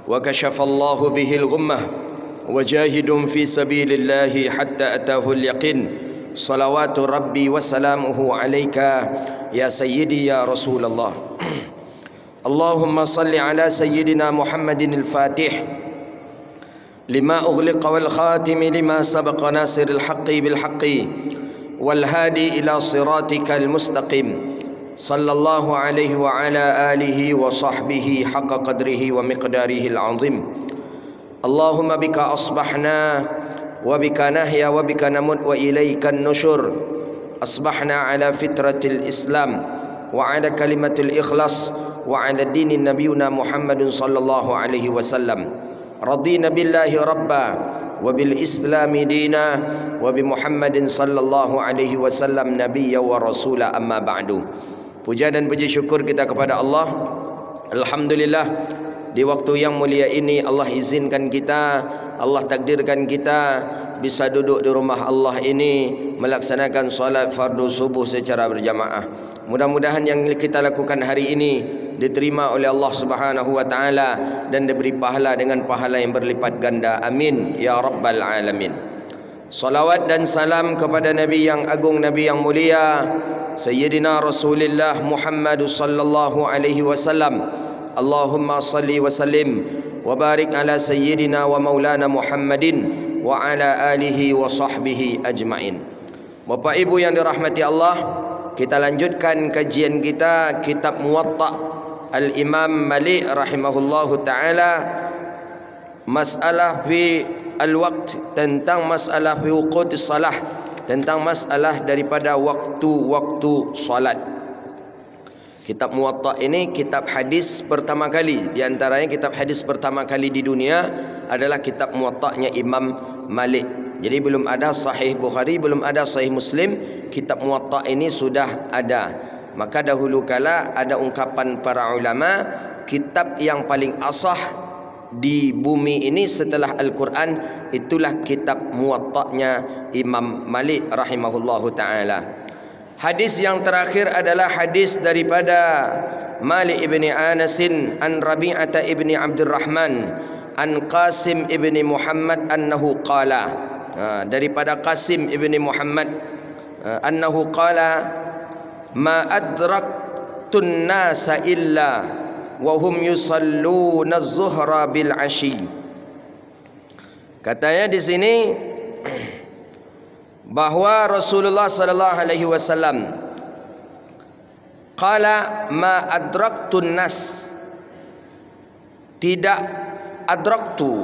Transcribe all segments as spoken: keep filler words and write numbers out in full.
وكشف الله به الغمة وجاهد في سبيل الله حتى أتاه اليقين صلوات ربي وسلامه عليك يا سيدي يا رسول الله. اللهم صل على سيدنا محمد الفاتح لما أغلق والخاتم لما سبق ناصر الحق بالحق والهادي إلى صراطك المستقيم صلى الله عليه وعلى آله وصحبه حق قدره ومقداره العظيم. اللهم بك أصبحنا وبك نحيا وبك نموت وإليك النشور. أصبحنا على فطرة الإسلام وعلى كلمة الإخلاص وعلى دين نبينا محمد صلى الله عليه وسلم. رضينا بالله ربا وبالإسلام دينا وبمحمد صلى الله عليه وسلم نبيا ورسولا. أما بعد. Puja dan puji syukur kita kepada Allah. Alhamdulillah, di waktu yang mulia ini Allah izinkan kita, Allah takdirkan kita bisa duduk di rumah Allah ini melaksanakan solat fardu subuh secara berjamaah. Mudah-mudahan yang kita lakukan hari ini diterima oleh Allah Subhanahu wa taala dan diberi pahala dengan pahala yang berlipat ganda. Amin ya rabbal alamin. Salawat dan salam kepada Nabi yang agung, Nabi yang mulia, Sayyidina Rasulullah Muhammad sallallahu alaihi wasallam. Allahumma salli wa sallim wa barik ala sayyidina wa maulana Muhammadin wa ala alihi wa sahbihi ajma'in. Bapak Ibu yang dirahmati Allah, kita lanjutkan kajian kita kitab Muwatta Al-Imam Malik rahimahullahu taala, masalah fi al-waqt, tentang masalah fi wuqutis salah, tentang masalah daripada waktu-waktu salat. Kitab Muwatta ini kitab hadis pertama kali, di antaranya kitab hadis pertama kali di dunia adalah kitab Muwatta'nya Imam Malik. Jadi belum ada Sahih Bukhari, belum ada Sahih Muslim, kitab Muwatta ini sudah ada. Maka dahulu kala ada ungkapan para ulama, kitab yang paling asah di bumi ini setelah Al-Quran itulah kitab Muwatta'nya Imam Malik rahimahullahu ta'ala. Hadis yang terakhir adalah hadis daripada Malik ibni Anasin an Rabi'ata ibni Abdurrahman an Qasim ibni Muhammad annahu qala, daripada Qasim ibni Muhammad annahu qala ma adraktun nasa illa wa hum yusalluna az-zuhra bil ashi. Katanya di sini bahwa Rasulullah sallallahu alaihi wasallam qala ma adraktun nas, tidak adraktu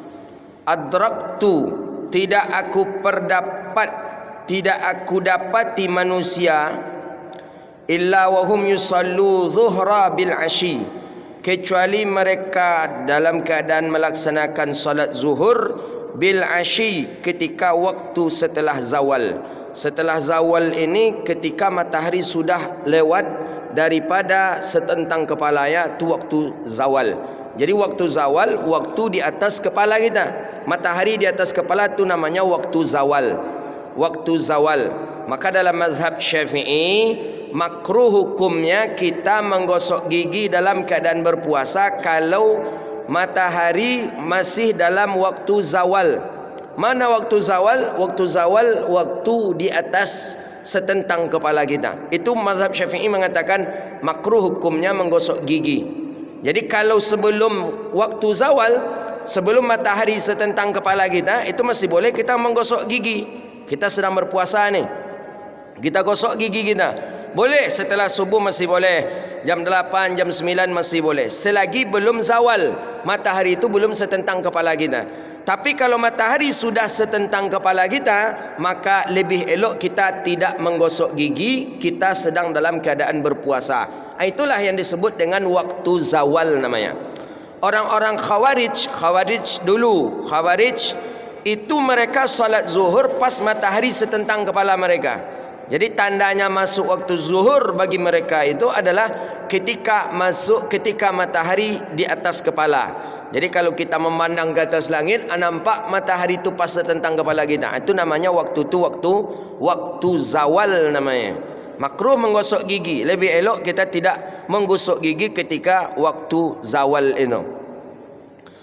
adraktu tidak aku perdapat, tidak aku dapati manusia illa wahum yusallu zuhra bil ashi, kecuali mereka dalam keadaan melaksanakan salat zuhur bil ashi, ketika waktu setelah zawal. Setelah zawal ini ketika matahari sudah lewat daripada setentang kepala, ya, itu waktu zawal. Jadi waktu zawal, waktu di atas kepala kita, matahari di atas kepala, itu namanya waktu zawal. Waktu zawal. Maka dalam mazhab Syafi'i, makruh hukumnya kita menggosok gigi dalam keadaan berpuasa kalau matahari masih dalam waktu zawal. Mana waktu zawal? Waktu zawal waktu di atas setentang kepala kita. Itu mazhab Syafi'i mengatakan makruh hukumnya menggosok gigi. Jadi kalau sebelum waktu zawal, sebelum matahari setentang kepala kita, itu masih boleh kita menggosok gigi. Kita sedang berpuasa nih, kita gosok gigi kita. Boleh setelah subuh masih boleh, jam delapan, jam sembilan masih boleh, selagi belum zawal, matahari itu belum setentang kepala kita. Tapi kalau matahari sudah setentang kepala kita, maka lebih elok kita tidak menggosok gigi, kita sedang dalam keadaan berpuasa. Itulah yang disebut dengan waktu zawal namanya. Orang-orang Khawarij, Khawarij dulu, Khawarij itu mereka salat zuhur pas matahari setentang kepala mereka. Jadi tandanya masuk waktu zuhur bagi mereka itu adalah ketika masuk ketika matahari di atas kepala. Jadi kalau kita memandang ke atas langit, nampak matahari itu pas tentang kepala kita. Itu namanya waktu itu waktu waktu zawal namanya. Makruh menggosok gigi. Lebih elok kita tidak menggosok gigi ketika waktu zawal itu.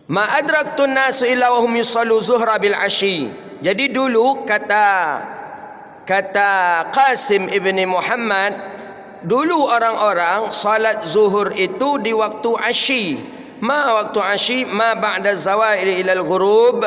Ma adraktun nasu illa wa hum yusallu zuhra bil ashi. Jadi dulu kata kata Qasim ibni Muhammad, dulu orang-orang salat zuhur itu di waktu ashi. Ma waktu ashi ma ba'da zawal ila al-ghurub.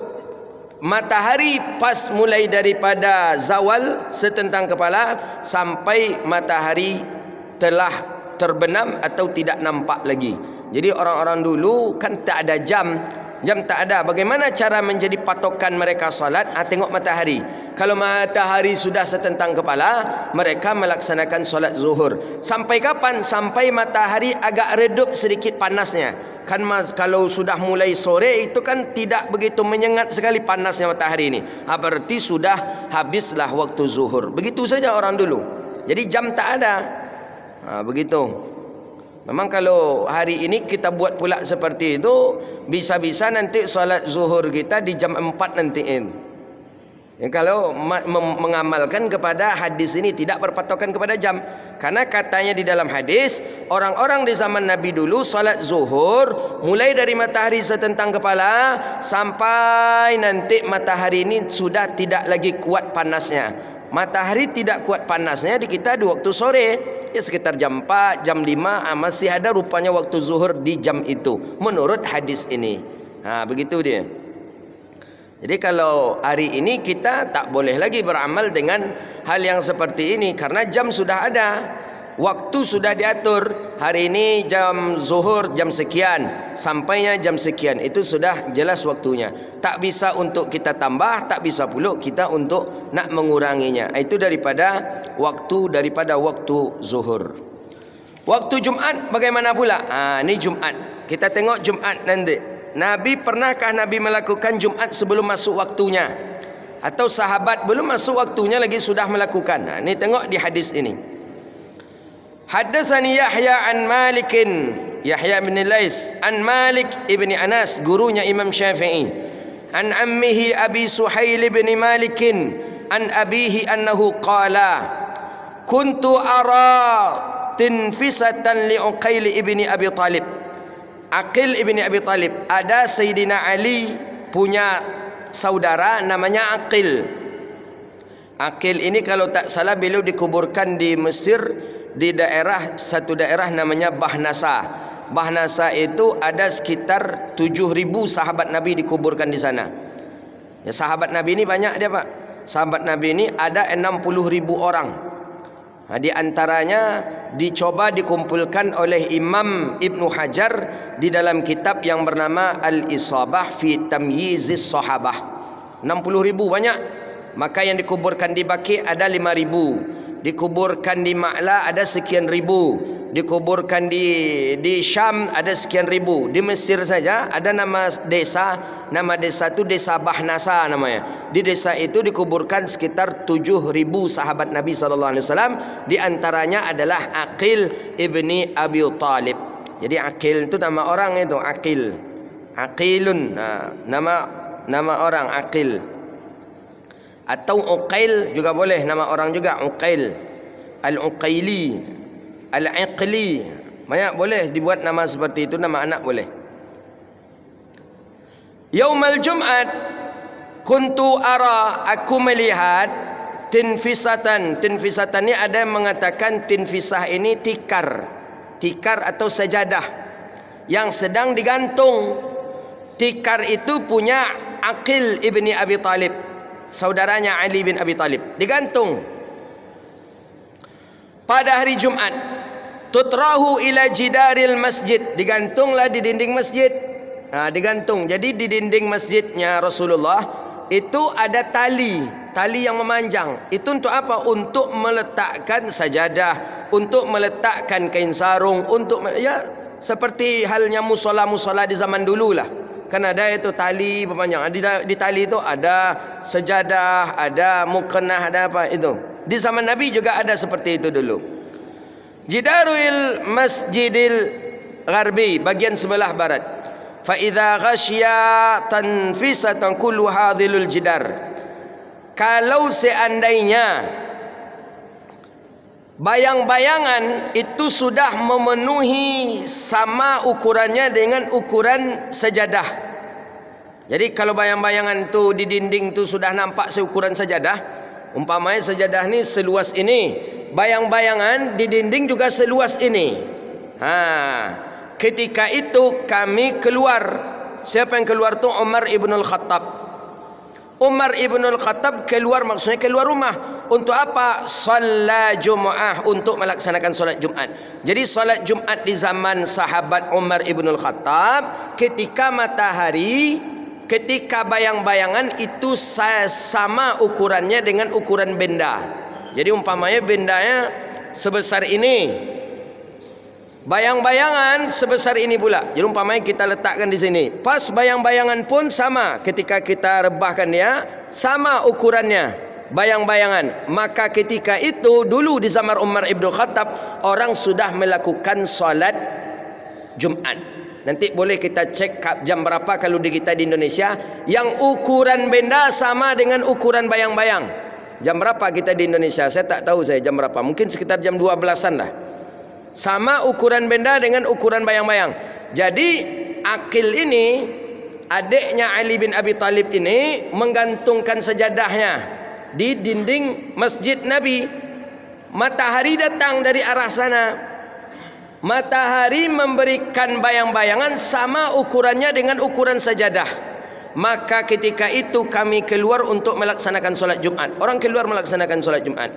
Matahari pas mulai daripada zawal setentang kepala sampai matahari telah terbenam atau tidak nampak lagi. Jadi orang-orang dulu kan tak ada jam. Jam tak ada. Bagaimana cara menjadi patokan mereka salat? Ah, tengok matahari. Kalau matahari sudah setentang kepala, mereka melaksanakan solat zuhur. Sampai kapan? Sampai matahari agak redup sedikit panasnya. Kan mas, kalau sudah mulai sore itu kan tidak begitu menyengat sekali panasnya matahari ini. Ha, berarti sudah habislah waktu zuhur. Begitu saja orang dulu. Jadi jam tak ada. Ha, begitu. Memang kalau hari ini kita buat pula seperti itu, bisa-bisa nanti solat zuhur kita di jam empat nantiin. Ya, kalau mengamalkan kepada hadis ini tidak berpatokan kepada jam. Karena katanya di dalam hadis, orang-orang di zaman Nabi dulu solat zuhur mulai dari matahari setentang kepala sampai nanti matahari ini sudah tidak lagi kuat panasnya. Matahari tidak kuat panasnya di kita di waktu sore. Ya sekitar jam empat, jam lima, ah, masih ada rupanya waktu zuhur di jam itu menurut hadis ini. Ha, begitu dia. Jadi kalau hari ini kita tak boleh lagi beramal dengan hal yang seperti ini karena jam sudah ada. Waktu sudah diatur. Hari ini jam zuhur jam sekian, sampainya jam sekian. Itu sudah jelas waktunya. Tak bisa untuk kita tambah, tak bisa pula kita untuk nak menguranginya. Itu daripada waktu daripada waktu zuhur. Waktu Jumat bagaimana pula? Ah, ini Jumat. Kita tengok Jumat nanti. Nabi pernahkah Nabi melakukan Jumat sebelum masuk waktunya? Atau sahabat belum masuk waktunya lagi sudah melakukan? Nah, ini tengok di hadis ini. Haddatsani Yahya an Malikin, Yahya bin Lais an Malik ibni Anas, gurunya Imam Syafi'i, an ammihi Abi Suhail bin Malikin an abihi annahu qala kuntu ara tinfisatan li Uqail ibni Abi Talib. Aqil ibni Abi Talib, ada Sayyidina Ali punya saudara namanya Aqil. Aqil ini kalau tak salah beliau dikuburkan di Mesir, di daerah satu daerah namanya Bahnasa. Bahnasa itu ada sekitar tujuh ribu sahabat Nabi dikuburkan di sana. Ya, sahabat Nabi ini banyak dia, Pak. Sahabat Nabi ini ada enam puluh ribu orang. Nah, di antaranya dicoba dikumpulkan oleh Imam Ibnu Hajar di dalam kitab yang bernama Al-Isabah fi Tamyizis Sahabah. enam puluh ribu banyak. Maka yang dikuburkan di Baqi ada lima ribu. Dikuburkan di Ma'la ada sekian ribu. Dikuburkan di di Syam ada sekian ribu. Di Mesir saja ada nama desa, nama desa itu desa Bahnasa namanya. Di desa itu dikuburkan sekitar tujuh ribu sahabat Nabi sallallahu alaihi wasallam. Di antaranya adalah Aqil ibni Abi Talib. Jadi Aqil itu nama orang itu, Aqil. Aqilun, nah, nama nama orang Aqil. Atau Uqail juga boleh, nama orang juga Uqail, Al-Uqaili, Al-Iqli, banyak boleh dibuat nama seperti itu, nama anak boleh. Yaumal Jum'at kuntu ara, aku melihat tinfisatan. Tinfisatan ini ada yang mengatakan tinfisah ini tikar, tikar atau sajadah yang sedang digantung. Tikar itu punya Aqil ibni Abi Talib, saudaranya Ali bin Abi Talib, digantung pada hari Jumat. Tutrahu ila jidaril masjid, digantunglah di dinding masjid. Nah, digantung. Jadi di dinding masjidnya Rasulullah itu ada tali, tali yang memanjang. Itu untuk apa? Untuk meletakkan sajadah, untuk meletakkan kain sarung, untuk ya seperti halnya musola-musola di zaman dulu lah. Kan ada itu tali berpanjang. Di, di tali itu ada sejadah, ada mukennah, ada apa itu. Di zaman Nabi juga ada seperti itu dulu. Jidarul Masjidil Gharbi, bagian sebelah barat. Fa idza ghasya tanfisatan kullu hadhilul jidar. Kalau seandainya bayang-bayangan itu sudah memenuhi sama ukurannya dengan ukuran sajadah. Jadi kalau bayang-bayangan tu di dinding tu sudah nampak seukuran sajadah, umpamanya sajadah ni seluas ini, bayang-bayangan di dinding juga seluas ini. Ha, ketika itu kami keluar. Siapa yang keluar tu? Umar ibn al-Khattab. Umar ibn al-Khattab keluar, maksudnya keluar rumah. Untuk apa? Salat Jum'ah, untuk melaksanakan solat Jumat. Jadi solat Jumat di zaman sahabat Umar ibn al-Khattab, ketika matahari, ketika bayang-bayangan itu sama ukurannya dengan ukuran benda. Jadi umpamanya bendanya sebesar ini, bayang-bayangan sebesar ini pula. Jadi umpamanya kita letakkan di sini, pas bayang-bayangan pun sama. Ketika kita rebahkan dia, sama ukurannya bayang-bayangan. Maka ketika itu dulu di zaman Umar ibn Khattab, orang sudah melakukan solat Jumat. Nanti boleh kita cek jam berapa kalau di kita di Indonesia, yang ukuran benda sama dengan ukuran bayang-bayang. Jam berapa kita di Indonesia? Saya tak tahu saya jam berapa. Mungkin sekitar jam dua belasan lah. Sama ukuran benda dengan ukuran bayang-bayang. Jadi Aqil ini, adiknya Ali bin Abi Talib ini, menggantungkan sajadahnya di dinding masjid Nabi. Matahari datang dari arah sana. Matahari memberikan bayang-bayangan sama ukurannya dengan ukuran sajadah. Maka ketika itu kami keluar untuk melaksanakan solat Jumat. Orang keluar melaksanakan solat Jumat.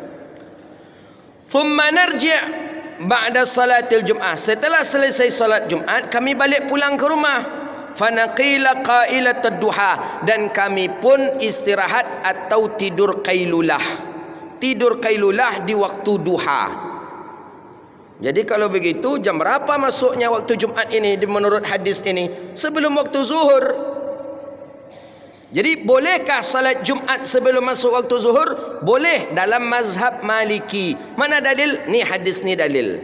Thumma narji' ba'da salatil Jum'ah. Setelah selesai solat Jumat, kami balik pulang ke rumah. Fanaqila qailatud duha, dan kami pun istirahat atau tidur qailulah. Tidur qailulah di waktu duha. Jadi kalau begitu, jam berapa masuknya waktu Jumat ini menurut hadis ini? Sebelum waktu zuhur. Jadi bolehkah salat Jumat sebelum masuk waktu zuhur? Boleh dalam mazhab Maliki. Mana dalil? Ni hadis ni dalil.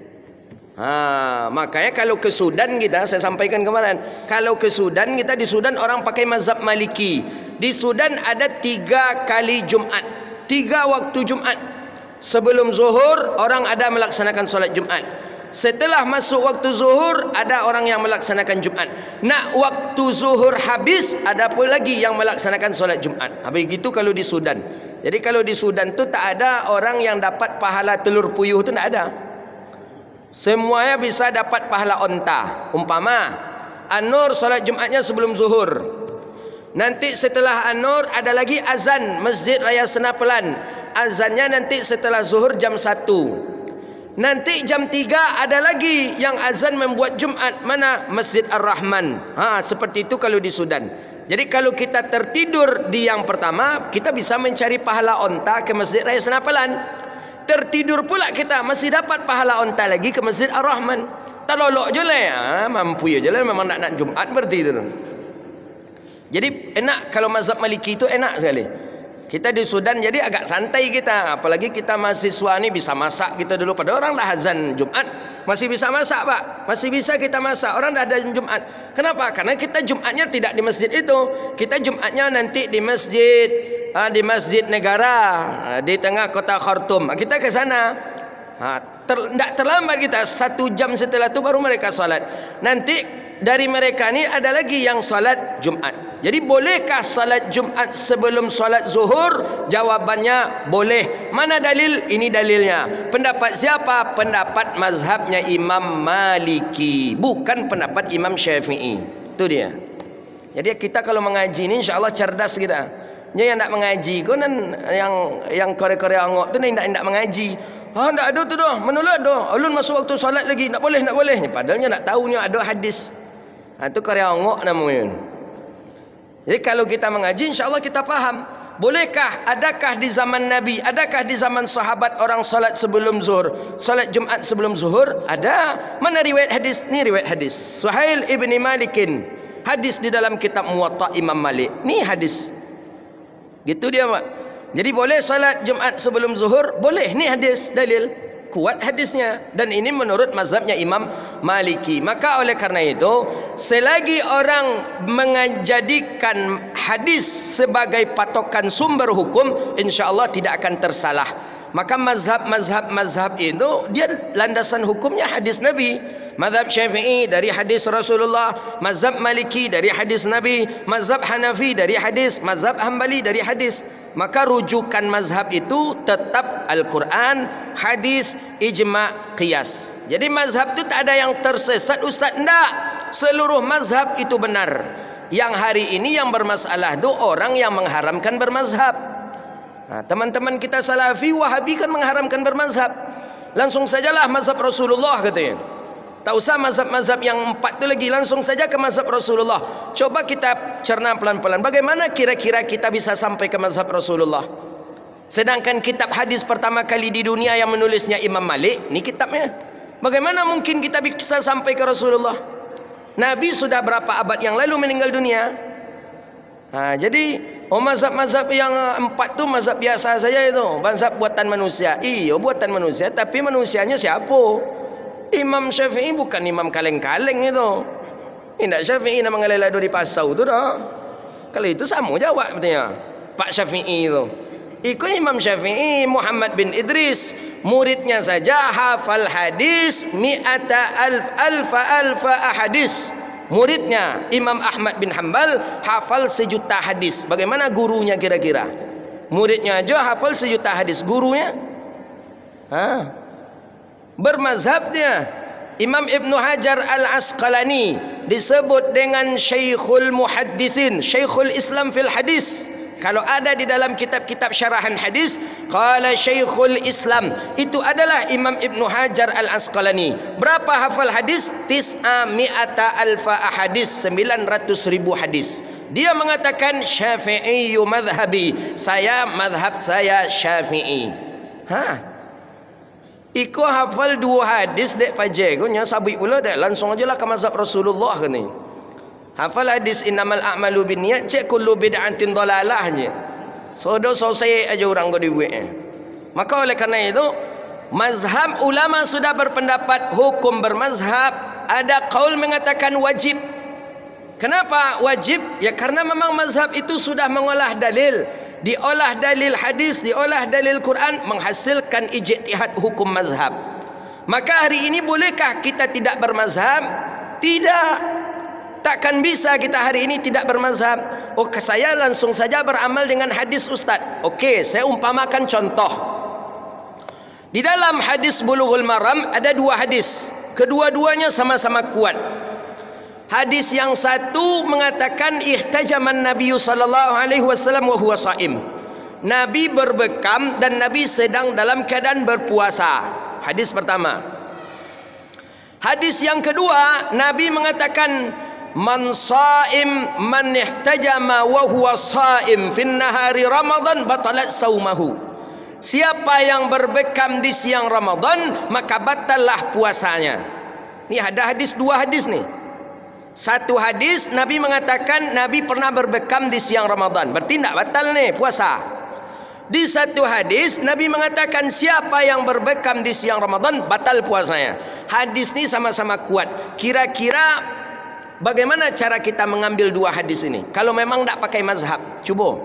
Ha, makanya kalau ke Sudan kita, saya sampaikan kemarin, kalau ke Sudan kita, di Sudan orang pakai mazhab Maliki. Di Sudan ada tiga kali Jumat, tiga waktu Jumat. Sebelum zuhur orang ada melaksanakan solat Jumat. Setelah masuk waktu zuhur ada orang yang melaksanakan Jumat. Nak waktu zuhur habis ada pun lagi yang melaksanakan solat Jumat. Habis gitu kalau di Sudan. Jadi kalau di Sudan tu tak ada orang yang dapat pahala telur puyuh tu, tak ada. Semuanya bisa dapat pahala onta. Umpama An-Nur solat Jumatnya sebelum zuhur. Nanti setelah An-Nur ada lagi azan Masjid Raya Senapelan. Azannya nanti setelah zuhur jam satu. Nanti jam tiga ada lagi yang azan membuat Jumat. Mana? Masjid Ar-Rahman. Ha, seperti itu kalau di Sudan. Jadi kalau kita tertidur di yang pertama, kita bisa mencari pahala onta ke Masjid Raya Senapelan. Tertidur pula kita masih dapat pahala onta lagi ke Masjid Ar-Rahman. Tak lolok je lah. Ha, mampu je lah. Memang nak nak Jumat berarti itu. Jadi enak kalau mazhab Maliki itu enak sekali. Kita di Sudan jadi agak santai kita. Apalagi kita mahasiswa ni bisa masak kita dulu. Pada orang dah azan Jumat masih bisa masak, Pak. Masih bisa kita masak. Orang dah ada Jumat. Kenapa? Karena kita Jumatnya tidak di masjid itu. Kita Jumatnya nanti di masjid ha, di Masjid Negara ha, di tengah kota Khartoum. Kita ke sana. Ha, ter, tidak terlambat kita. Satu jam setelah itu baru mereka salat. Nanti dari mereka ni ada lagi yang salat Jumat. Jadi bolehkah salat Jumat sebelum salat zuhur? Jawabannya boleh. Mana dalil? Ini dalilnya. Pendapat siapa? Pendapat mazhabnya Imam Maliki, bukan pendapat Imam Syafi'i. Itu dia. Jadi kita kalau mengaji ni insya-Allah cerdas kita. Dia yang nak mengaji kau nan yang yang kore-kore angok tu ni nak nak mengaji. Ah, tak ada tu dah. Menolak dah. Ulun masuk waktu solat lagi. Tak boleh, tak boleh. Padahalnya nak tahu ni ada hadis. Ha, tu kore angok namanya. Jadi kalau kita mengaji insya-Allah kita faham. Bolehkah, adakah di zaman Nabi, adakah di zaman sahabat orang salat sebelum zuhur, salat Jumat sebelum zuhur? Ada. Mana riwayat hadis? Ni riwayat hadis. Suhail ibni Malikin. Hadis di dalam kitab Muwatta Imam Malik. Ni hadis. Gitu dia, Pak. Jadi boleh salat Jumat sebelum zuhur? Boleh. Ni hadis, dalil. Kuat hadisnya. Dan ini menurut mazhabnya Imam Maliki. Maka oleh karena itu, selagi orang menjadikan hadis sebagai patokan sumber hukum, insya-Allah tidak akan tersalah. Maka mazhab-mazhab-mazhab itu dia landasan hukumnya hadis Nabi. Mazhab Syafi'i dari hadis Rasulullah, mazhab Maliki dari hadis Nabi, mazhab Hanafi dari hadis, mazhab Hambali dari hadis. Maka rujukan mazhab itu tetap Al-Quran, hadis, ijma', qiyas. Jadi mazhab itu tak ada yang tersesat, Ustaz. Tidak, seluruh mazhab itu benar. Yang hari ini yang bermasalah itu orang yang mengharamkan bermazhab. Nah, teman-teman kita Salafi, Wahabi kan mengharamkan bermazhab. Langsung sajalah mazhab Rasulullah katanya. Tak usah mazhab-mazhab yang empat itu lagi, langsung saja ke mazhab Rasulullah. Coba kita cerna pelan-pelan. Bagaimana kira-kira kita bisa sampai ke mazhab Rasulullah? Sedangkan kitab hadis pertama kali di dunia yang menulisnya Imam Malik, ini kitabnya. Bagaimana mungkin kita bisa sampai ke Rasulullah? Nabi sudah berapa abad yang lalu meninggal dunia. Nah, jadi oh mazhab-mazhab yang empat tu mazhab biasa saja itu, mazhab buatan manusia. Iya, buatan manusia, tapi manusianya siapa? Imam Syafi'i bukan imam kaleng-kaleng itu. Tidak Syafi'i nama ngalala di pasau tu dah. Kalau itu sama jawab katanya Pak Syafi'i itu. Ikut Imam Syafi'i Muhammad bin Idris, muridnya saja hafal hadis mi'ata alf alfa alfa ahadis. Muridnya Imam Ahmad bin Hanbal hafal sejuta hadis. Bagaimana gurunya kira-kira? Muridnya aja hafal sejuta hadis, gurunya? Hah? Bermazhabnya Imam Ibn Hajar Al-Asqalani disebut dengan Syekhul Muhaddithin, Syekhul Islam fil Hadis. Kalau ada di dalam kitab-kitab syarahan hadis, qala Syekhul Islam, itu adalah Imam Ibn Hajar Al-Asqalani. Berapa hafal hadis? Tis'a mi'ata alfa ahadis, sembilan ratus ribu hadis. Dia mengatakan Syafi'i madhabi, saya madhab saya Syafi'i. Ha? Iko hafal dua hadis dek pajak nya sabit pula dek, langsung aja lah ke mazhab Rasulullah kan ni. Hafal hadis innamal a'malu binniyat, cek kullu bid'atin dalalahnya. Sodo selesai aja orang kau dibuat. Maka oleh kerana itu mazhab ulama sudah berpendapat hukum bermazhab. Ada qaul mengatakan wajib. Kenapa wajib? Ya karena memang mazhab itu sudah mengolah dalil. Diolah dalil hadis, diolah dalil Quran, menghasilkan ijtihad hukum mazhab. Maka hari ini bolehkah kita tidak bermazhab? Tidak. Takkan bisa kita hari ini tidak bermazhab. Oh, saya langsung saja beramal dengan hadis Ustaz. Okey, saya umpamakan contoh. Di dalam hadis Bulughul Maram ada dua hadis. Kedua-duanya sama-sama kuat. Hadis yang satu mengatakan ihtajaman Nabi sallallahu alaihi wasallam wa huwa shaim. Nabi berbekam dan Nabi sedang dalam keadaan berpuasa. Hadis pertama. Hadis yang kedua, Nabi mengatakan man shaim man ihtajama wa huwa shaim fin nahari Ramadan batalat saumahu. Siapa yang berbekam di siang Ramadan maka batallah puasanya. Ni ada hadis, dua hadis ni. Satu hadis Nabi mengatakan Nabi pernah berbekam di siang Ramadan, berarti tidak batal nih puasa. Di satu hadis Nabi mengatakan siapa yang berbekam di siang Ramadan batal puasanya. Hadis ini sama-sama kuat. Kira-kira bagaimana cara kita mengambil dua hadis ini? Kalau memang tidak pakai mazhab, cuba.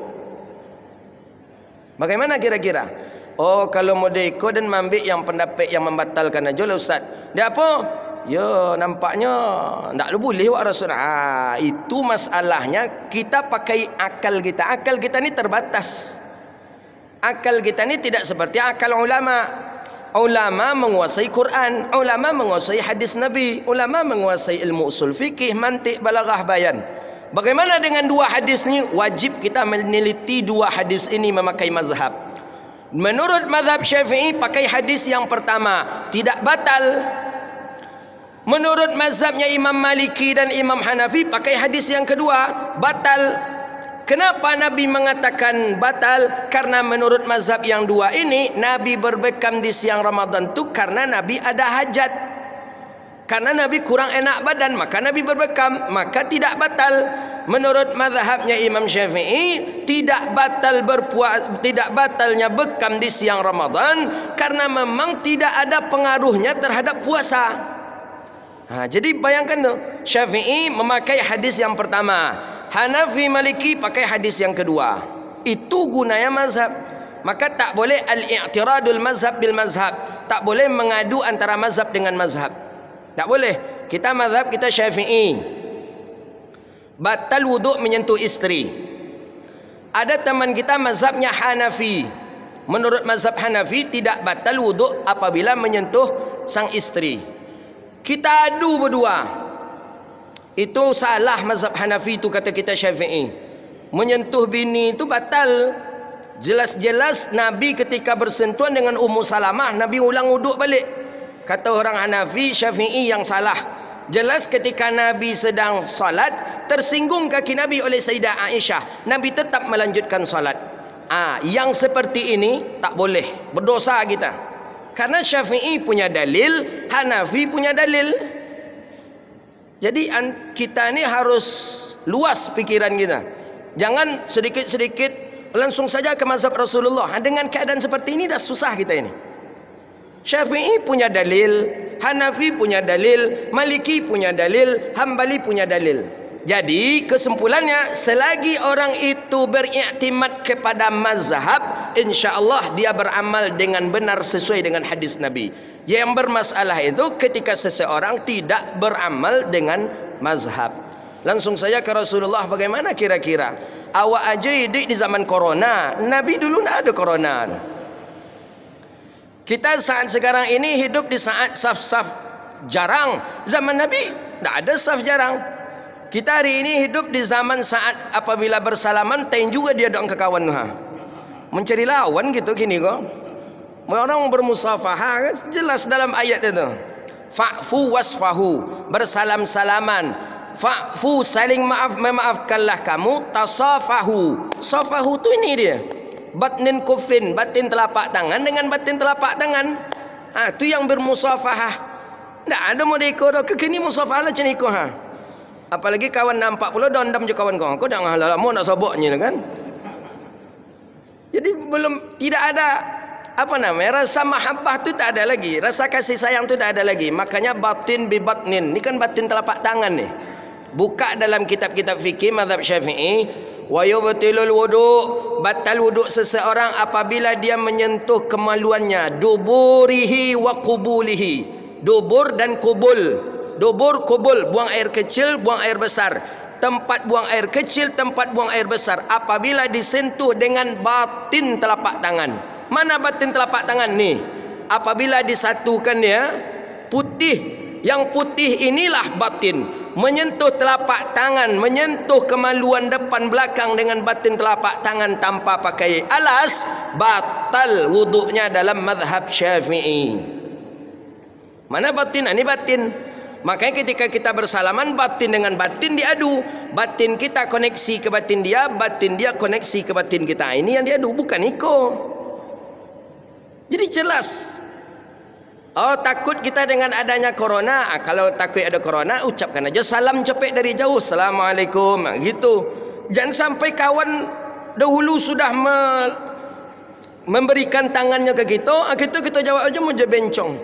Bagaimana kira-kira? Oh, kalau mau ikut dan ambil yang pendapat yang membatalkan aja lah Ustaz. Dia apa? Ya, nampaknya tak boleh buat Rasul. Ha, itu masalahnya kita pakai akal kita. Akal kita ni terbatas. Akal kita ni tidak seperti akal ulama. Ulama menguasai Quran, ulama menguasai hadis Nabi, ulama menguasai ilmu usul fikih, mantik, balaghah, bayan. Bagaimana dengan dua hadis ni? Wajib kita meneliti dua hadis ini memakai mazhab. Menurut mazhab Syafi'i pakai hadis yang pertama tidak batal. Menurut mazhabnya Imam Maliki dan Imam Hanafi pakai hadis yang kedua batal. Kenapa Nabi mengatakan batal? Karena menurut mazhab yang dua ini Nabi berbekam di siang Ramadan itu karena Nabi ada hajat. Karena Nabi kurang enak badan maka Nabi berbekam, maka tidak batal. Menurut mazhabnya Imam Syafi'i tidak batal berpuasa, tidak batalnya bekam di siang Ramadan karena memang tidak ada pengaruhnya terhadap puasa. Ha, jadi bayangkan tu, Syafi'i memakai hadis yang pertama. Hanafi, Maliki pakai hadis yang kedua. Itu gunanya mazhab. Maka tak boleh al-i'tiradul mazhab bil mazhab. Tak boleh mengadu antara mazhab dengan mazhab. Tak boleh. Kita mazhab kita Syafi'i. Batal wuduk menyentuh isteri. Ada teman kita mazhabnya Hanafi. Menurut mazhab Hanafi tidak batal wuduk apabila menyentuh sang isteri. Kita adu berdua. Itu salah mazhab Hanafi itu, kata kita Syafi'i. Menyentuh bini itu batal. Jelas-jelas Nabi ketika bersentuhan dengan Ummu Salamah, Nabi ulang wuduk balik. Kata orang Hanafi, Syafi'i yang salah. Jelas ketika Nabi sedang salat, tersinggung kaki Nabi oleh Sayyidah Aisyah, Nabi tetap melanjutkan salat. Ah, yang seperti ini tak boleh, berdosa kita. Karena Syafi'i punya dalil, Hanafi punya dalil. Jadi kita ni harus luas pikiran kita. Jangan sedikit-sedikit langsung saja ke mazhab Rasulullah. Dengan keadaan seperti ini dah susah kita ini. Syafi'i punya dalil, Hanafi punya dalil, Maliki punya dalil, Hambali punya dalil. Jadi kesimpulannya, selagi orang itu beriktimad kepada mazhab, insya-Allah dia beramal dengan benar sesuai dengan hadis Nabi. Yang bermasalah itu ketika seseorang tidak beramal dengan mazhab. Langsung saja ke Rasulullah, bagaimana kira-kira? Awak aja hidup di zaman corona, Nabi dulu tidak ada corona. Kita saat sekarang ini hidup di saat saf-saf jarang. Zaman Nabi tidak ada saf jarang. Kita hari ini hidup di zaman saat apabila bersalaman, tain juga dia doang ke kawan. Ha. Mencari lawan gitu kini kok. Orang bermusafahah kan jelas dalam ayat itu. Fa'fu wasfahu, bersalam-salaman. Fa'fu, saling maaf, memaafkanlah kamu. Tasafahu, safahu tu ini dia. Batnin kufin, batin telapak tangan dengan batin telapak tangan. Ah, tu yang bermusafahah. Tak ada mau diikut dah. Kekini musafahah lah macam ni kau ha. Apalagi kawan nampak pula dondam je kawan kau. Kau dah ngalah lama nak soboknya kan. Jadi belum, tidak ada apa namanya, rasa mahabbah tu tak ada lagi. Rasa kasih sayang tu tak ada lagi. Makanya batin bi batnin. Ni kan batin telapak tangan ni. Buka dalam kitab-kitab fikih mazhab Syafi'i, wa yubtilul wudu, batal wuduk seseorang apabila dia menyentuh kemaluannya, duburihi wa qubulihi. Dubur dan kubul. Dubur, kubul, buang air kecil, buang air besar. Tempat buang air kecil, tempat buang air besar apabila disentuh dengan batin telapak tangan. Mana batin telapak tangan ni? Apabila disatukan dia putih, yang putih inilah batin. Menyentuh telapak tangan, menyentuh kemaluan depan belakang dengan batin telapak tangan tanpa pakai alas, batal wuduknya dalam mazhab Syafi'i. Mana batin? Ini batin. Makanya ketika kita bersalaman, batin dengan batin diadu. Batin kita koneksi ke batin dia, batin dia koneksi ke batin kita. Ini yang diadu, bukan iko. Jadi jelas. Oh, takut kita dengan adanya corona. Ah, kalau takut ada corona, ucapkan aja salam cepet dari jauh. Assalamualaikum. Ah, gitu. Jangan sampai kawan dahulu sudah me memberikan tangannya ke kita, ah, kita kita jawab aja mau je bencong.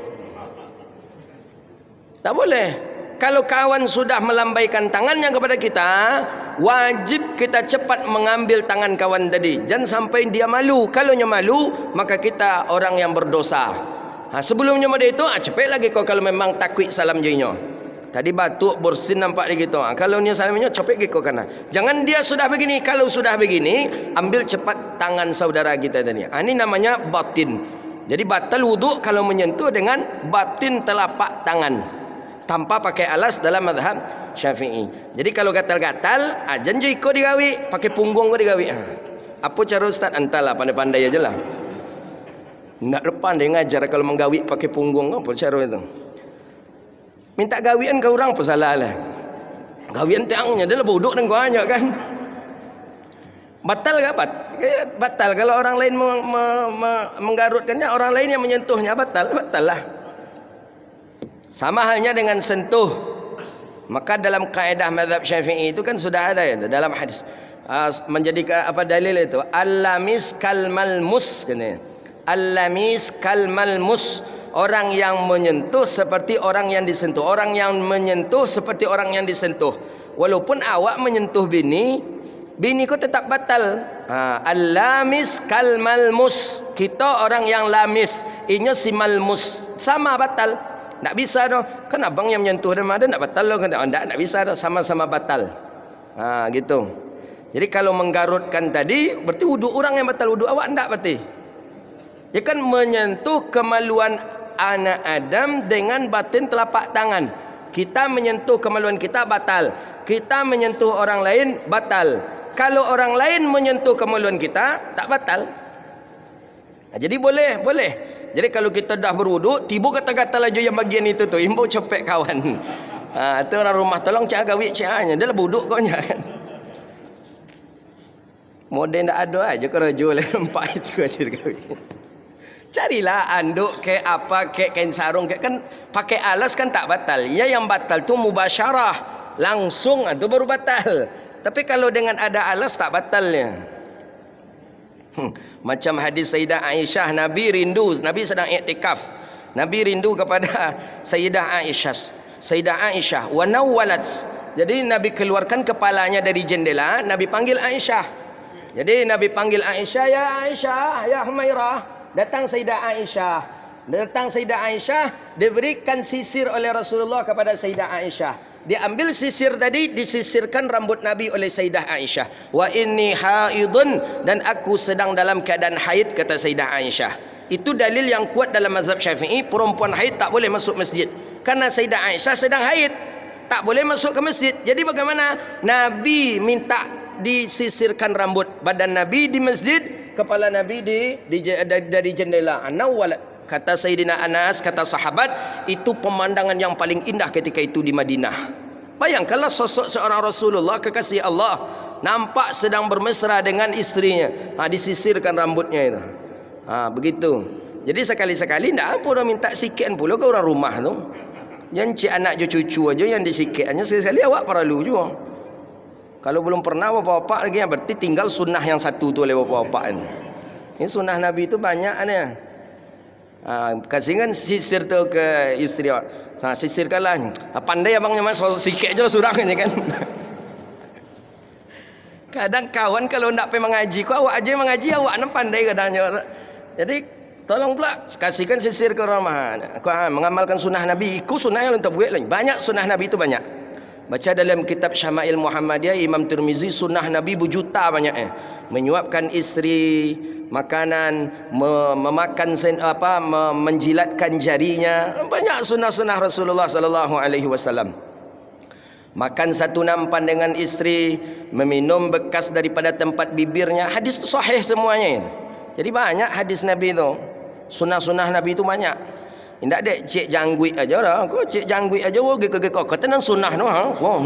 Tak boleh. Kalau kawan sudah melambaikan tangannya kepada kita, wajib kita cepat mengambil tangan kawan tadi. Jangan sampai dia malu. Kalau dia malu, maka kita orang yang berdosa. Ha, sebelumnya pada itu, ah, cepet lagi kau kalau memang takut salam jinyo. Tadi batuk bersin nampak dia gitu. Ha, kalau dia salamnya cepet lagi kau kana. Jangan dia sudah begini. Kalau sudah begini, ambil cepat tangan saudara kita tadi. Ha, ini namanya batin. Jadi batal wuduk kalau menyentuh dengan batin telapak tangan tanpa pakai alas dalam mazhab Syafi'i. Jadi kalau gatal-gatal, ah, janji kau digawi, pakai punggung kau digawi. Ha, apa cara Ustaz? Entahlah, pandai-pandai aja lah. Nak depan dia ngajar kalau menggawi pakai punggung, apa cara itu? Minta gawian ke orang apa salah lah. Gawian tiangnya dia lah bodok dan kau hanya kan. Batal ke bat? Batal kalau orang lain me, me, me, menggarutkannya, orang lain yang menyentuhnya batal, batal lah. Sama halnya dengan sentuh. Maka dalam kaedah mazhab Syafi'i itu kan sudah ada ya dalam hadis. Uh, menjadi apa dalil itu? Al-lamis kal malmus katanya. Al-lamis kal malmus, orang yang menyentuh seperti orang yang disentuh. Orang yang menyentuh seperti orang yang disentuh. Walaupun awak menyentuh bini, bini kau tetap batal. Ha, al-lamis kal malmus. Kita orang yang lamis, inyo si malmus, sama batal. Tak bisa dah. Kan abang yang menyentuh dan ada nak batal dah. Tak, tak, tak bisa dah, sama-sama batal. Ha, gitu. Jadi kalau menggarutkan tadi, berarti wuduk orang yang batal, wuduk awak tak berarti. Ya kan menyentuh kemaluan anak Adam dengan batin telapak tangan. Kita menyentuh kemaluan kita batal. Kita menyentuh orang lain batal. Kalau orang lain menyentuh kemaluan kita tak batal. Nah, jadi boleh, boleh. Jadi kalau kita dah berwuduk, tiba kata-kata laju yang bagian itu tu, imbu cepek kawan. Ha, tu orang rumah tolong cak gawik caknya, dia lah buduk kau nya kan. Modern tak ada aja kerja oleh empat itu aja gawik. Carilah anduk ke apa ke kain sarung ke, kan pakai alas kan tak batal. Ya yang batal tu mubasyarah, langsung itu baru batal. Tapi kalau dengan ada alas tak batalnya. Hmm. Macam hadis Sayyidah Aisyah, Nabi rindu, Nabi sedang iktikaf. Nabi rindu kepada Sayyidah Aisyah. Sayyidah Aisyah wa nawwalat. Jadi Nabi keluarkan kepalanya dari jendela, Nabi panggil Aisyah. Jadi Nabi panggil Aisyah, ya Aisyah, ya Humairah. Datang Sayyidah Aisyah. Datang Sayyidah Aisyah, diberikan sisir oleh Rasulullah kepada Sayyidah Aisyah. Diambil sisir tadi, disisirkan rambut Nabi oleh Sayyidah Aisyah. Wa inni haidun, dan aku sedang dalam keadaan haid, kata Sayyidah Aisyah. Itu dalil yang kuat dalam mazhab Syafi'i, perempuan haid tak boleh masuk masjid. Karena Sayyidah Aisyah sedang haid, tak boleh masuk ke masjid. Jadi bagaimana? Nabi minta disisirkan rambut badan Nabi di masjid, kepala Nabi di, di dari jendela. Anawwala. Kata Sayyidina Anas, kata sahabat, itu pemandangan yang paling indah ketika itu di Madinah. Bayangkanlah sosok seorang Rasulullah kekasih Allah nampak sedang bermesra dengan istrinya. Ha, disisirkan rambutnya itu. Ha, begitu. Jadi sekali-sekali tidak apa dah minta sikit pula ke orang rumah tu. Yang cik anak je cucu aja yang disikit. Hanya sekali-sekali awak perlu juga. Kalau belum pernah bapak-bapak lagi, berarti tinggal sunnah yang satu tu oleh bapak-bapak kan. Ini sunnah Nabi tu banyak ni. Ha, kasihkan sisir tu ke isteri awak. Ha, sisirkanlah. Ha, pandai abangnya mas, sikit je lah surang je kan. Kadang kawan kalau nak pergi mengaji, kau awak aja mengaji, awak nak pandai kadangnya. Jadi tolong pula kasihkan sisir ke rumah. Kau ha, mengamalkan sunnah Nabi, ikut sunnah yang untuk buat lain. Banyak sunnah Nabi itu banyak. Baca dalam kitab Syama'il Muhammadiyah Imam Tirmizi, sunnah Nabi berjuta banyak eh. Menyuapkan isteri makanan, memakan sen, apa menjilatkan jarinya, banyak sunnah-sunnah Rasulullah sallallahu alaihi wasallam. Makan satu nampan dengan isteri, meminum bekas daripada tempat bibirnya, hadis itu sahih semuanya itu. Jadi banyak hadis Nabi itu, sunnah-sunnah Nabi itu banyak. Tidak ada cik jangguit aja lah. Kau cik jangguit aja wah ke ke kau. Kata nang sunnah no ha. Wah.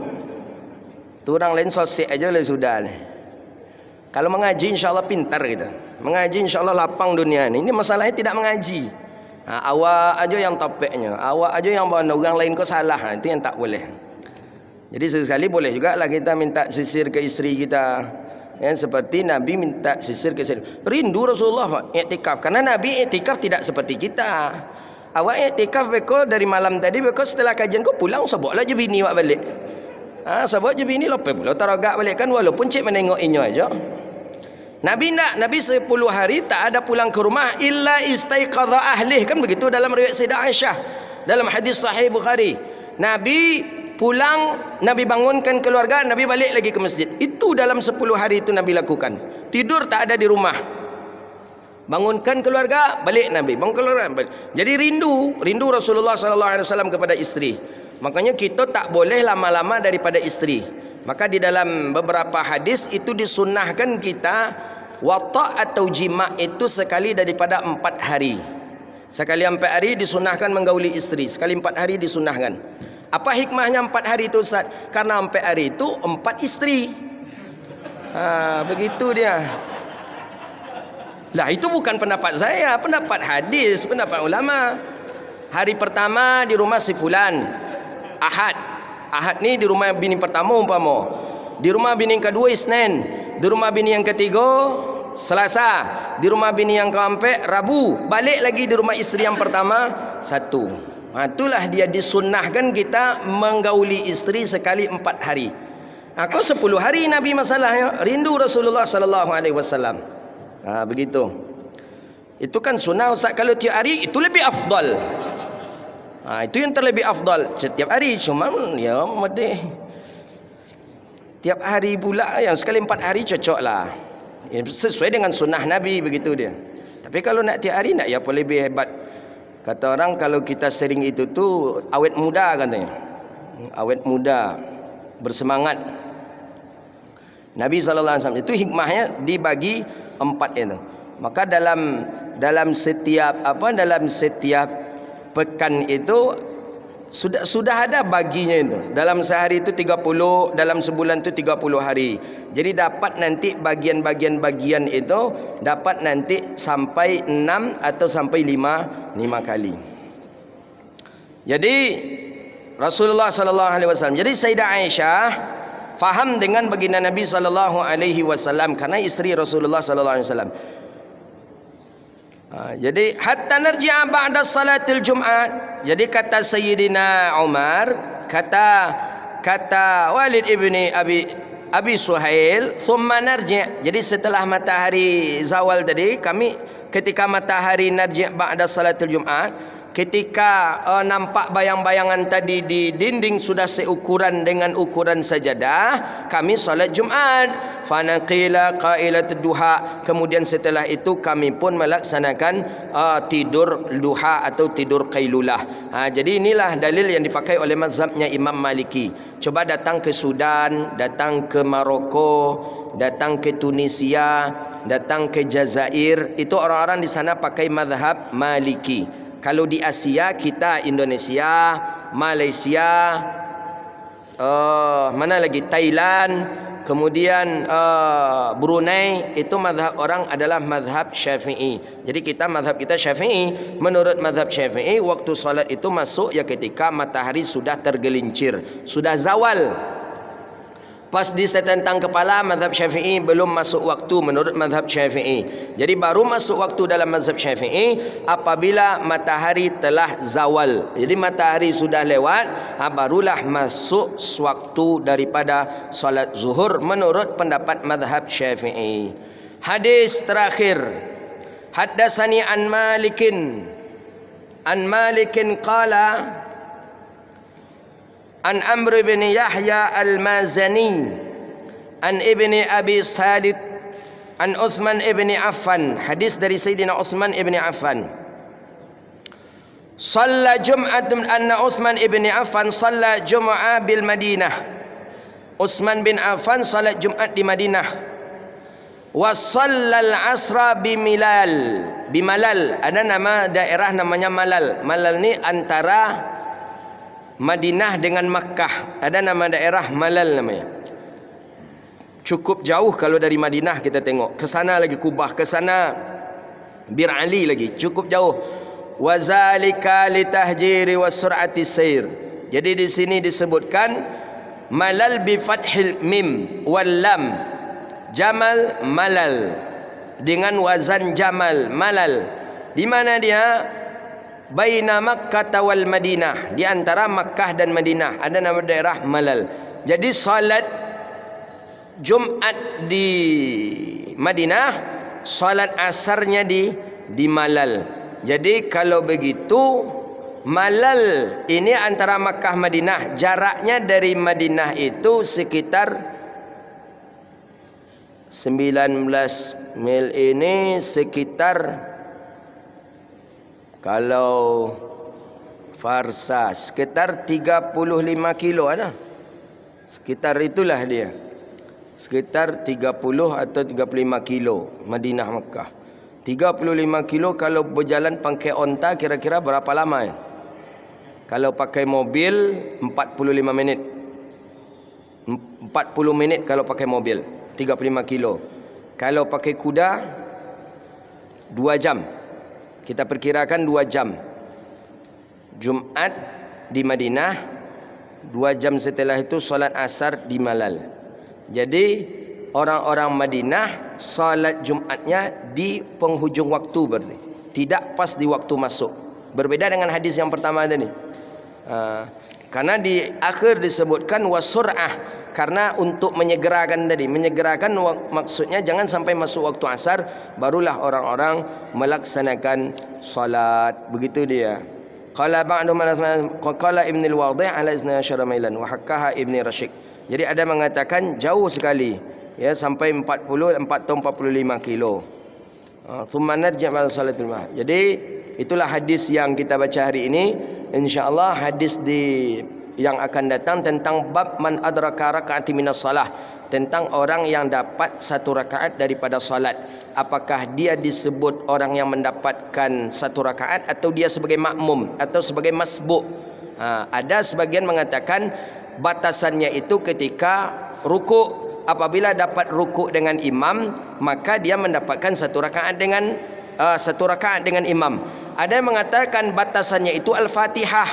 Tu orang lain sosik aja lah sudah ni. Kalau mengaji insya-Allah pintar kita. Mengaji insya-Allah lapang dunia ni. Ini masalahnya tidak mengaji. Ha, awak aja yang topiknya. Awak aja yang bawa orang lain kau salah. Ha, itu yang tak boleh. Jadi sesekali boleh juga lah kita minta sisir ke isteri kita. Yang seperti Nabi minta sisir ke isteri. Rindu Rasulullah iktikaf. Karena Nabi iktikaf tidak seperti kita. Awak iktikaf beko dari malam tadi, beko setelah kajian kau pulang saboklah je bini awak balik. Ah, ha, sabok je bini lepas pula taragak balik kan, walaupun cik menengok inyo aja. Nabi nak, Nabi sepuluh hari tak ada pulang ke rumah illa istaiqadha ahlih, kan begitu dalam riwayat Sayyidah Aisyah dalam hadis sahih Bukhari. Nabi pulang, Nabi bangunkan keluarga, Nabi balik lagi ke masjid. Itu dalam sepuluh hari itu Nabi lakukan. Tidur tak ada di rumah. Bangunkan keluarga, balik Nabi. Bangun keluarga, balik. Jadi rindu, rindu Rasulullah sallallahu alaihi wasallam kepada isteri. Makanya kita tak boleh lama-lama daripada isteri. Maka di dalam beberapa hadis itu disunnahkan kita wata' atau jima' itu sekali daripada empat hari. Sekali empat hari disunnahkan menggauli isteri. Sekali empat hari disunnahkan. Apa hikmahnya empat hari itu Ustaz? Karena empat hari itu empat isteri. Ha, begitu dia. Lah itu bukan pendapat saya, pendapat hadis, pendapat ulama. Hari pertama di rumah si fulan, Ahad. Ahad ni di rumah bini pertama umpama. Di rumah bini yang kedua Isnin. Di rumah bini yang ketiga Selasa. Di rumah bini yang keempat Rabu. Balik lagi di rumah isteri yang pertama satu. Ha, itulah dia disunnahkan kita menggauli isteri sekali empat hari. Ha, kau sepuluh hari Nabi masalahnya rindu Rasulullah sallallahu alaihi wasallam. Ha, begitu. Itu kan sunnah Ustaz. Kalau tiap hari itu lebih afdal. Ha, itu yang terlebih afdal. Setiap hari cuma ya medih. Tiap hari pula yang sekali empat hari cocoklah. Ya, sesuai dengan sunnah Nabi begitu dia. Tapi kalau nak tiap hari nak ya apa lebih hebat. Kata orang kalau kita sering itu tu awet muda katanya. Awet muda, bersemangat. Nabi sallallahu alaihi wasallam itu hikmahnya dibagi empat itu. Maka dalam dalam setiap apa dalam setiap pekan itu sudah sudah ada baginya itu. Dalam sehari itu tiga puluh, dalam sebulan itu tiga puluh hari. Jadi dapat nanti bagian-bagian bagian itu dapat nanti sampai enam atau sampai lima lima kali. Jadi Rasulullah sallallahu alaihi wasallam. Jadi Sayyidah Aisyah faham dengan baginda Nabi sallallahu alaihi wasallam karena isteri Rasulullah sallallahu alaihi wasallam. Ha, jadi hatta narji'a ba'da salatil Jumat. Jadi kata Sayyidina Umar, kata kata Walid ibni Abi Abi Suhail, thumma narji'. Jadi setelah matahari zawal tadi, kami ketika matahari narji' ba'da salatil Jumat, ketika uh, nampak bayang-bayangan tadi di dinding sudah seukuran dengan ukuran sajadah, kami solat Jumat. Fanaqila qailatud duha. Kemudian setelah itu kami pun melaksanakan uh, tidur duha atau tidur qailulah. Ha, jadi inilah dalil yang dipakai oleh mazhabnya Imam Maliki. Coba datang ke Sudan, datang ke Maroko, datang ke Tunisia, datang ke Jazair, itu orang-orang di sana pakai mazhab Maliki. Kalau di Asia kita Indonesia, Malaysia, uh, mana lagi Thailand, kemudian uh, Brunei, itu mazhab orang adalah mazhab Syafi'i. Jadi kita mazhab kita Syafi'i. Menurut mazhab Syafi'i waktu salat itu masuk ya ketika matahari sudah tergelincir, sudah zawal. Pas di setentang kepala mazhab Syafi'i belum masuk waktu menurut mazhab Syafi'i. Jadi baru masuk waktu dalam mazhab Syafi'i apabila matahari telah zawal. Jadi matahari sudah lewat, ha, barulah masuk waktu daripada salat zuhur menurut pendapat mazhab Syafi'i. Hadis terakhir. Haddatsani an Malikin an Malikin qala an Amr bin Yahya al-Mazani an ibni Abi Salid an Uthman ibn Affan. Hadis dari Sayyidina Uthman ibn Affan. Shalla Jum'atun anna Uthman ibn Affan shalla Jum'ah bil Madinah. Uthman bin Affan salat Jumat di Madinah. Wa shallal asra bi Milal. Bi Malal, ada nama daerah namanya Malal. Malal ni antara Madinah dengan Makkah. Ada nama daerah Malal namanya. Cukup jauh kalau dari Madinah kita tengok. Ke sana lagi Kubah, ke sana Bir Ali lagi. Cukup jauh. Wa zalika litahjiri wa sur'ati sayr. Jadi di sini disebutkan Malal bi fathil mim wal lam. Jamal Malal dengan wazan Jamal Malal. Di mana dia? Baina Makkah wal Madinah, di antara Makkah dan Madinah ada nama daerah Malal. Jadi salat Jumat di Madinah, salat asarnya di di Malal. Jadi kalau begitu Malal ini antara Makkah Madinah, jaraknya dari Madinah itu sekitar sembilan belas mil, ini sekitar kalau farsa sekitar tiga puluh lima kilo ada. Sekitar itulah dia. Sekitar tiga puluh atau tiga puluh lima kilo Madinah Makkah. tiga puluh lima kilo kalau berjalan pakai onta kira-kira berapa lama ya? Kalau pakai mobil empat puluh lima menit. empat puluh menit kalau pakai mobil, tiga puluh lima kilo. Kalau pakai kuda dua jam. Kita perkirakan dua jam. Jumat di Madinah, dua jam setelah itu solat asar di Malal. Jadi orang-orang Madinah solat Jumatnya di penghujung waktu berarti. Tidak pas di waktu masuk. Berbeza dengan hadis yang pertama tadi. Ha, karena di akhir disebutkan wasur'ah, karena untuk menyegerakan tadi, menyegerakan maksudnya jangan sampai masuk waktu asar barulah orang-orang melaksanakan salat. Begitu dia. Qala ba'du man qala Ibn al-Wadih ala isna asyara mailan wa hakkaha Ibn Rashid. Jadi ada mengatakan jauh sekali, ya, sampai empat puluh empat atau empat puluh lima kilo. Thumma narji' ba'da salatul maghrib. Jadi itulah hadis yang kita baca hari ini. InsyaAllah hadis di yang akan datang tentang bab man adraka raka'ati minas salah, tentang orang yang dapat satu rakaat daripada salat. Apakah dia disebut orang yang mendapatkan satu rakaat atau dia sebagai makmum atau sebagai masbuk? Ha, ada sebagian mengatakan batasannya itu ketika rukuk. Apabila dapat rukuk dengan imam, maka dia mendapatkan satu rakaat dengan Uh, satu rakaat dengan imam. Ada yang mengatakan batasannya itu Al-Fatihah.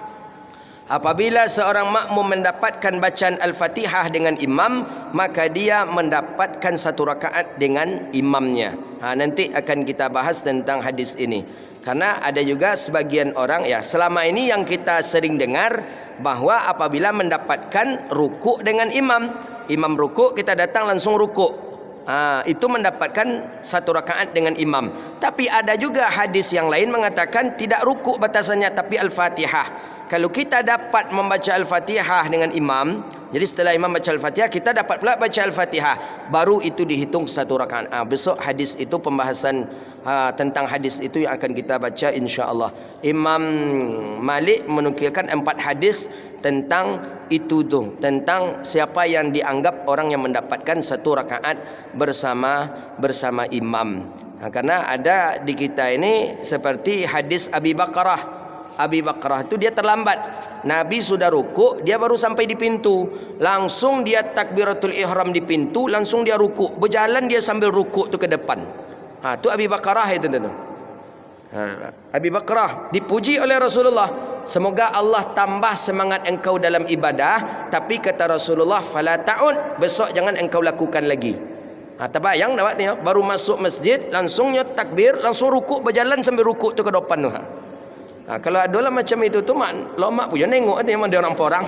Apabila seorang makmum mendapatkan bacaan Al-Fatihah dengan imam, maka dia mendapatkan satu rakaat dengan imamnya. Ha, nanti akan kita bahas tentang hadis ini. Karena ada juga sebagian orang, ya, selama ini yang kita sering dengar bahwa apabila mendapatkan rukuk dengan imam, imam rukuk, kita datang langsung rukuk. Ha, itu mendapatkan satu rakaat dengan imam. Tapi ada juga hadis yang lain mengatakan tidak rukuk batasannya, tapi Al-Fatihah. Kalau kita dapat membaca Al-Fatihah dengan imam, jadi setelah imam baca Al-Fatihah, kita dapat pula baca Al-Fatihah, baru itu dihitung satu rakaat. Ha, besok hadis itu pembahasan ha, tentang hadis itu yang akan kita baca insya-Allah. Imam Malik menukilkan empat hadis tentang itu tu, tentang siapa yang dianggap orang yang mendapatkan satu rakaat bersama bersama imam. Ha, karena ada di kita ini seperti hadis Abi Bakrah. Abi Bakrah itu dia terlambat. Nabi sudah rukuk, dia baru sampai di pintu. Langsung dia takbiratul ihram di pintu, langsung dia rukuk. Berjalan dia sambil rukuk tu ke depan. Ha, tu Abi Bakrah itu tu. Ha, Abi Bakrah dipuji oleh Rasulullah. Semoga Allah tambah semangat engkau dalam ibadah. Tapi kata Rasulullah, fala ta'ud, besok jangan engkau lakukan lagi. Ha, terbayang dapat tengok, baru masuk masjid, langsungnya takbir, langsung rukuk, berjalan sambil rukuk tu ke depan tu. Ha. Ha, kalau ada lah macam itu tu mak lomak punya nengok tu memang dia orang porang.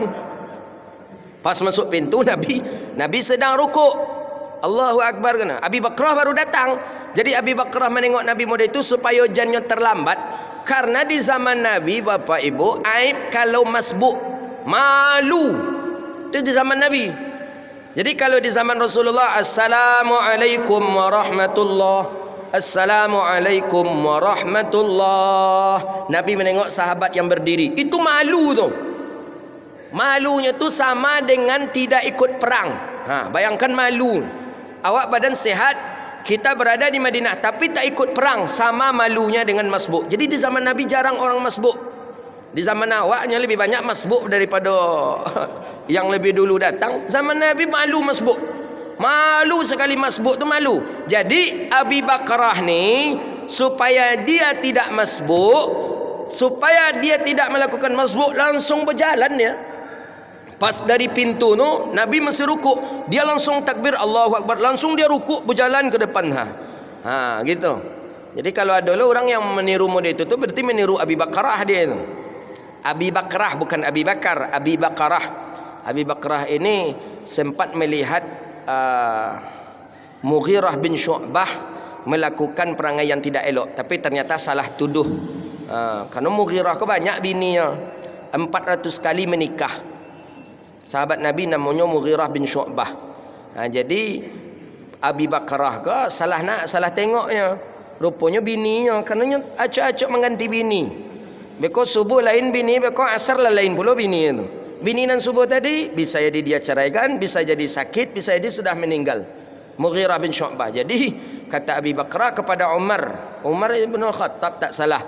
Pas masuk pintu Nabi, Nabi sedang rukuk. Allahu Akbar kena. Abi Bakrah baru datang. Jadi Abi Bakrah menengok Nabi muda itu supaya jannya terlambat. Karena di zaman Nabi, Bapak Ibu, aib kalau masbuk, malu. Itu di zaman Nabi. Jadi kalau di zaman Rasulullah, Assalamualaikum warahmatullahi Assalamualaikum warahmatullah. Nabi menengok sahabat yang berdiri. Itu malu tu. Malunya tu sama dengan tidak ikut perang. Ha, bayangkan malu. Awak badan sehat, kita berada di Madinah tapi tak ikut perang, sama malunya dengan masbuk. Jadi di zaman Nabi jarang orang masbuk. Di zaman awaknya lebih banyak masbuk daripada yang lebih dulu datang. Zaman Nabi malu masbuk. Malu sekali masbuk tu malu. Jadi Abi Bakrah ni supaya dia tidak masbuk, supaya dia tidak melakukan masbuk, langsung berjalan dia. Pas dari pintu tu Nabi masih rukuk, dia langsung takbir Allahu Akbar, langsung dia rukuk berjalan ke depan. Ha, ha gitu. Jadi kalau ada orang yang meniru model itu tu berarti meniru Abi Bakrah dia tu. Abi Bakrah bukan Abi Bakar, Abi Bakrah. Abi Bakrah ini sempat melihat Uh, Mughirah bin Syu'bah melakukan perangai yang tidak elok, tapi ternyata salah tuduh. Uh, kerana Mughirah ke banyak bininya, empat ratus kali menikah. Sahabat Nabi namanya Mughirah bin Syu'bah. Uh, jadi Abi Bakrah ke salah nak salah tengoknya. Rupanya bininya, kerana acak-acak mengganti bini. Beko subuh lain bini, beko asar lah lain pula bini itu. Bini dan subuh tadi bisa jadi dia ceraikan, bisa jadi sakit, bisa jadi sudah meninggal. Mughirah bin Syu'bah. Jadi kata Abi Bakrah kepada Umar, Umar ibn Khattab tak salah.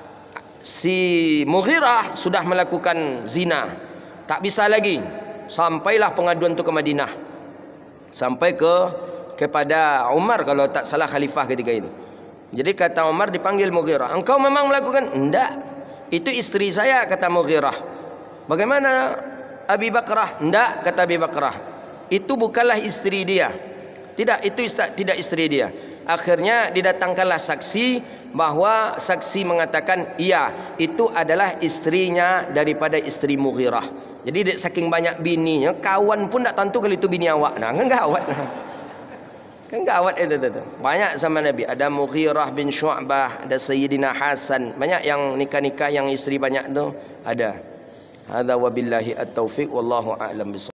Si Mughirah sudah melakukan zina, tak bisa lagi. Sampailah pengaduan itu ke Madinah. Sampai ke kepada Umar kalau tak salah khalifah ketika itu. Jadi kata Umar dipanggil Mughirah, engkau memang melakukan? Enggak, itu istri saya, kata Mughirah. Bagaimana Abi Bakrah? Enggak, kata Abi Bakrah, itu bukanlah istri dia. Tidak, itu tidak istri dia. Akhirnya didatangkanlah saksi, bahawa saksi mengatakan iya, itu adalah istrinya daripada isteri Mughirah. Jadi saking banyak bininya, kawan pun tak tentu kalau itu bini awak. Nah, kan gawat. Kan gawat itu, itu, itu. Banyak sama Nabi. Ada Mughirah bin Syu'bah, ada Sayyidina Hasan. Banyak yang nikah-nikah yang isteri banyak tu ada. Hadza wabillahi at-taufiq wallahu a'lam bissawab.